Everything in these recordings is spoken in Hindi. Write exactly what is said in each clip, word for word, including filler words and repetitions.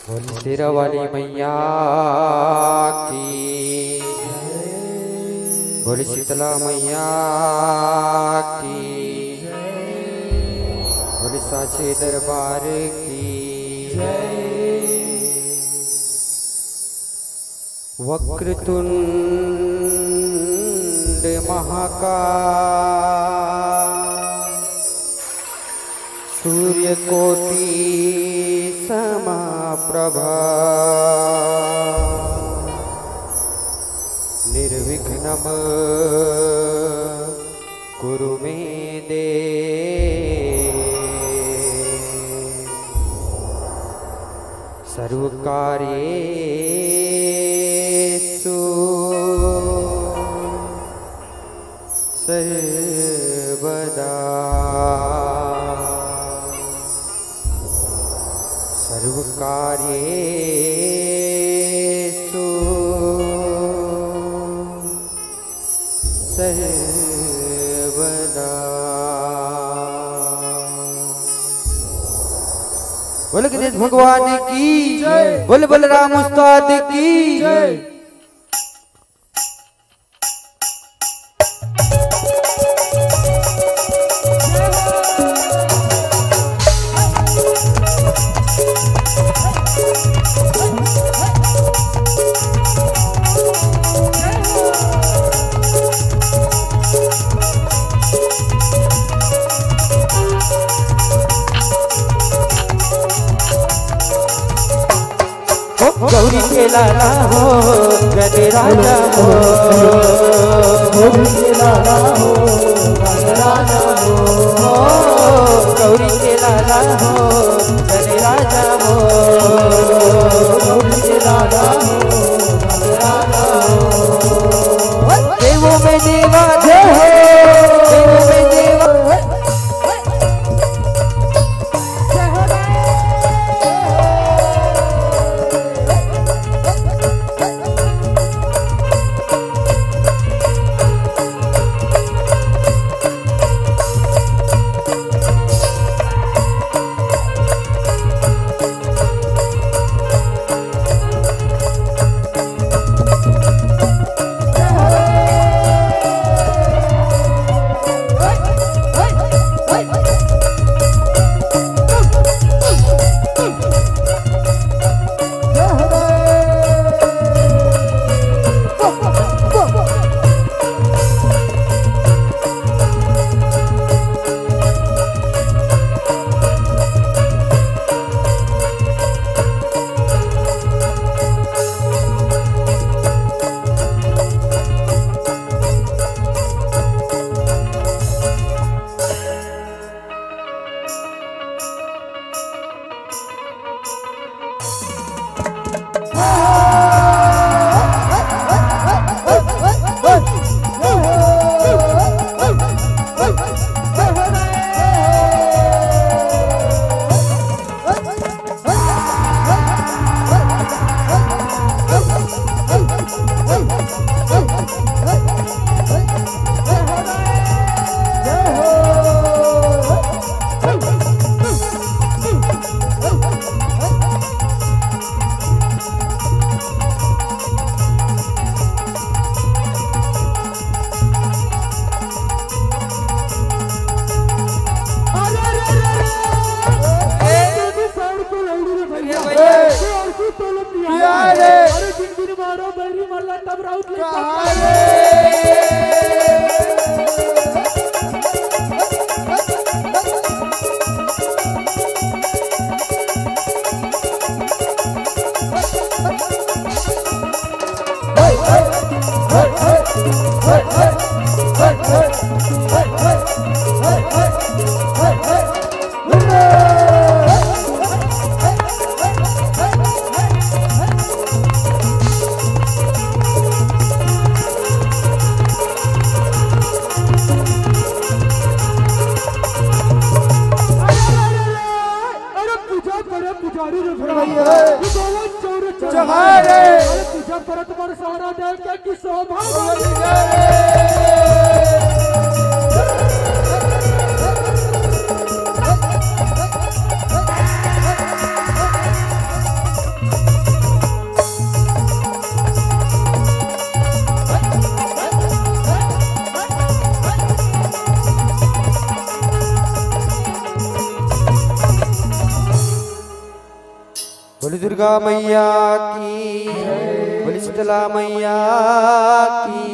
बोल शेरा वाली मैया की, बोल शीतला मैया की, बोल साचे दरबार की। वक्रतुंड महाकाल, सूर्यकोटि समप्रभा, निर्विघ्नं कुरु मे देव, सर्वकार्येषु सर्वदा, सर्वकार्येषु सर्वदा। बोल गणेश भगवान की जय, बोल बलराम उस्ताद की जय। गौरी के लाला हो गणे राजा हो, गौरी के लाला हो गणे राजा हो, गौरी के लाला हो गणे राजा हो, गौरी के लाला हो गणे राजा हो। देवों में देवा जय हो, देवों में देवा पूजा परत पर सारा देव की शोभा दुर्गा मैया की, बोली शीतला मैया की।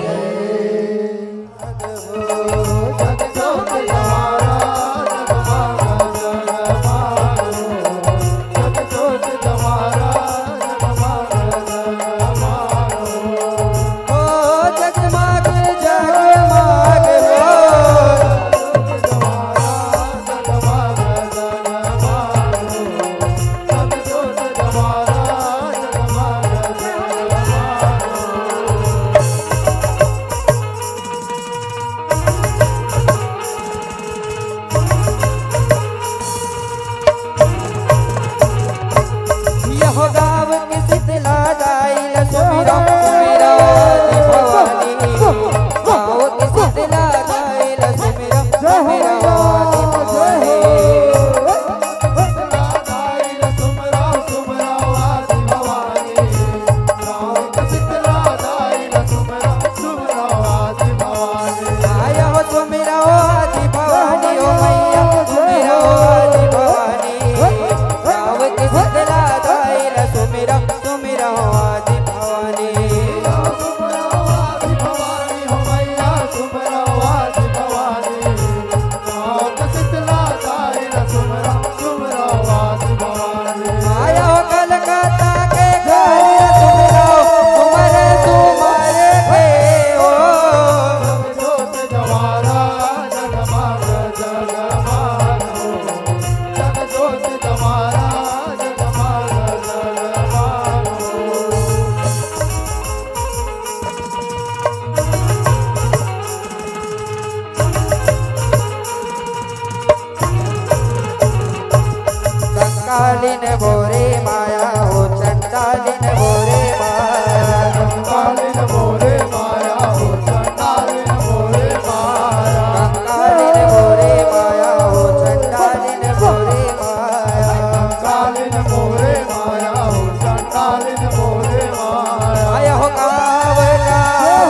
चंडालिन भोरे माया हो, चंडालिन भोरे माया, चंडालिन भोरे माया हो, चंडालिन भोरे माया, चंडालिन भोरे माया हो, चंडालिन भोरे माया, चंडालिन भोरे माया हो, चंडालिन भोरे माया। आया हो गाव गाव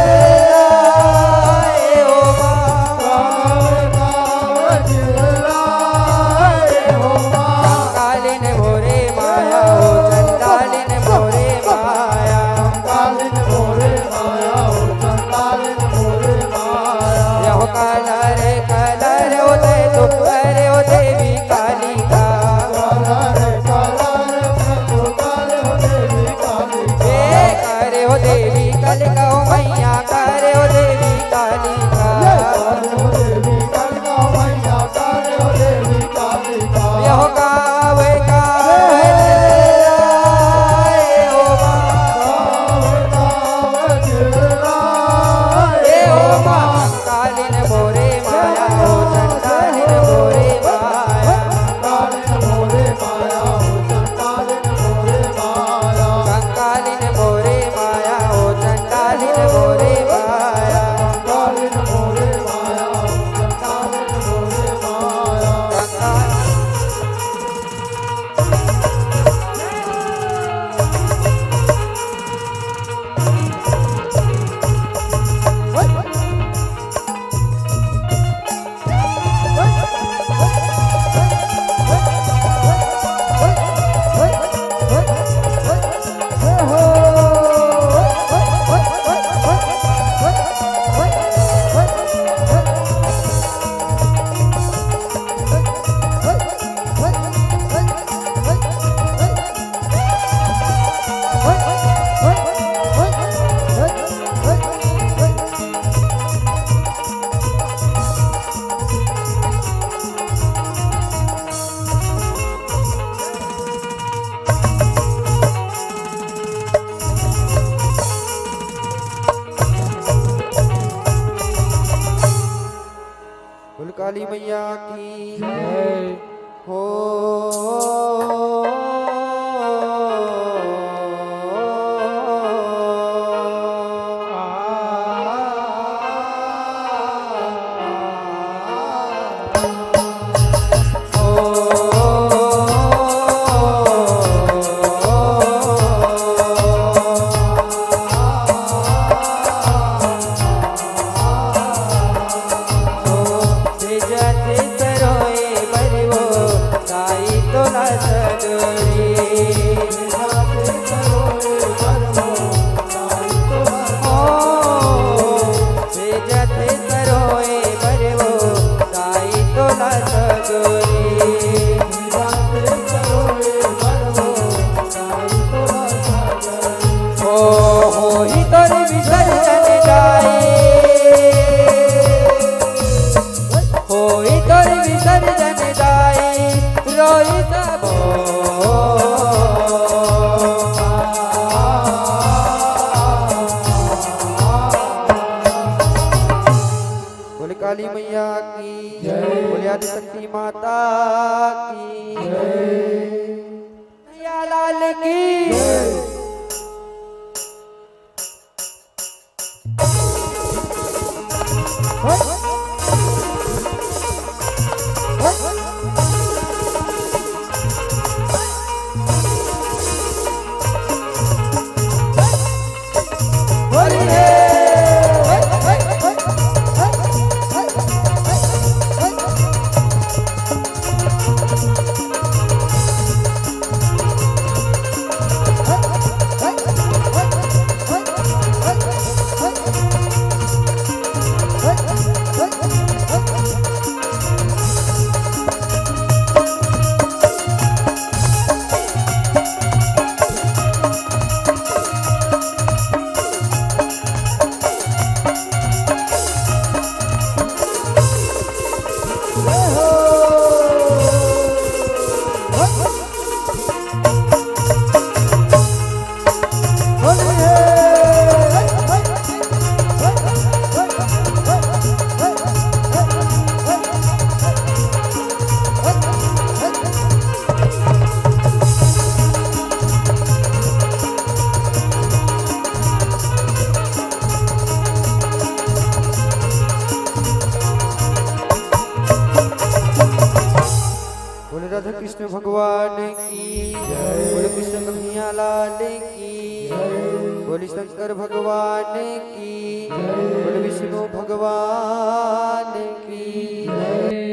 चिल्लाए हो गाव गाव चिल्लाए हो माँ। चंडालिन भोरे माया हो, चंडालिन भोरे माया, चंडालिन भोरे माया हो, चंडालिन भोरे माया। यहो कलर कलर होते तो करे हो देवी काली का, कलर कलर तो करे हो देवी काली का। ए करे हो देवी काली का, ओ मैया करे हो देवी काली का, करे हो देवी काली का, मैया करे हो देवी काली का। यहो गाव गाव चिल्लाए हो माँ, गाव गाव चिल्लाए ए हो हो माँ। माँ। चंडालिन भोरे माया हो, चंडालिन भोरे माया, चंडालिन भोरे माया हो, चंडालिन भोरे माया। चंडालिन भोरे माया हो, चंडालिन भोरे माया, चंडालिन भोरे माया हो, चंडालिन भोरे माया। चंडालिन बोल काली मैया की हो। सरोए बरवो साई तो न सजो काली मैया की बोले आदिशक्ति माता की मैया लाल की राधा कृष्ण भगवान की बोले कृष्ण कन्हैया लाल की बोले शंकर भगवान की बोले विष्णु भगवान की।